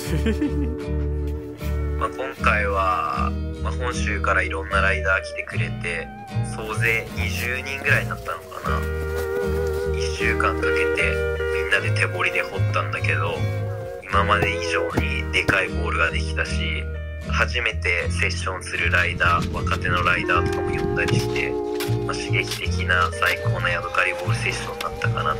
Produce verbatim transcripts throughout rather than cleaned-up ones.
まあ今回は、まあ、本州からいろんなライダー来てくれて、総勢にじゅうにんぐらいになったのかな。いっしゅうかんかけてみんなで手掘りで掘ったんだけど、今まで以上にでかいボールができたし、初めてセッションするライダー、若手のライダーとかも呼んだりして、まあ、刺激的な最高なヤドカリボールセッションだったかな。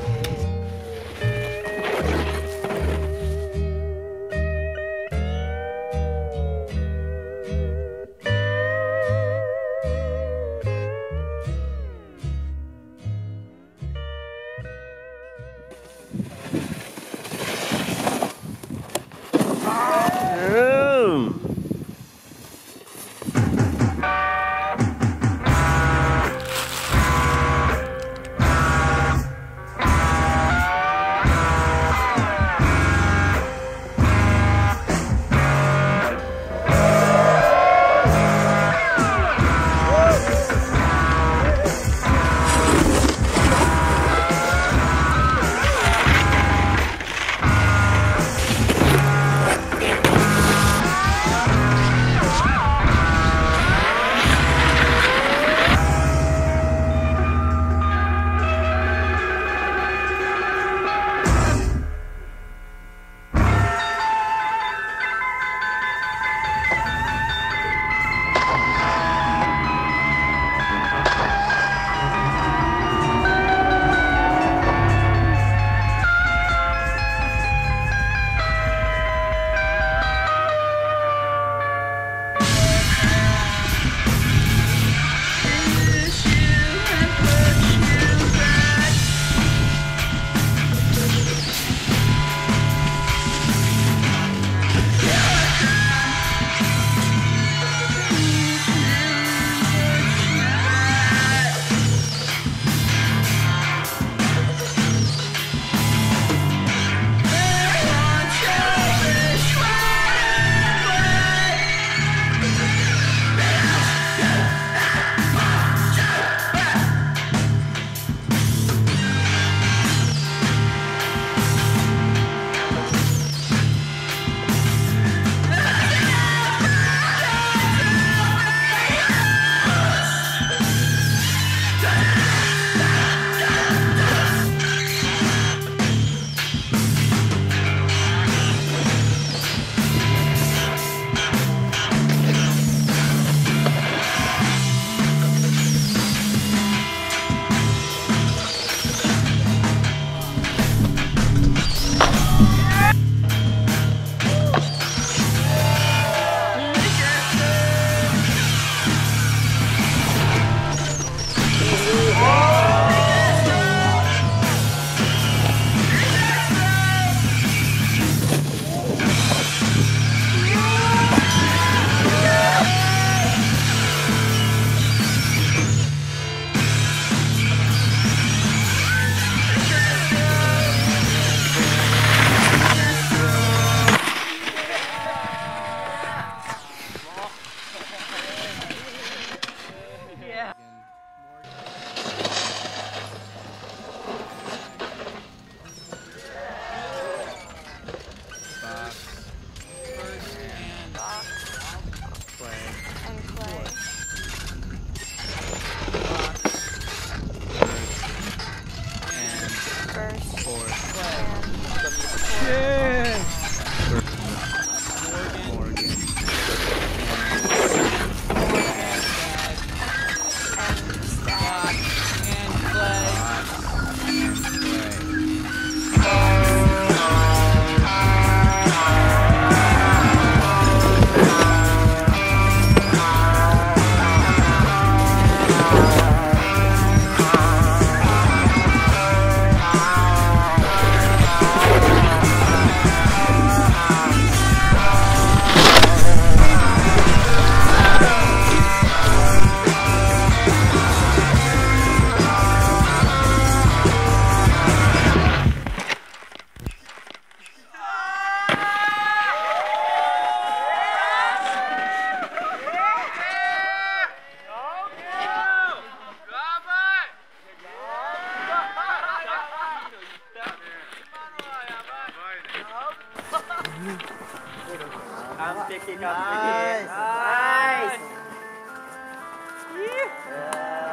完璧完璧。 ナイスナイス。 えー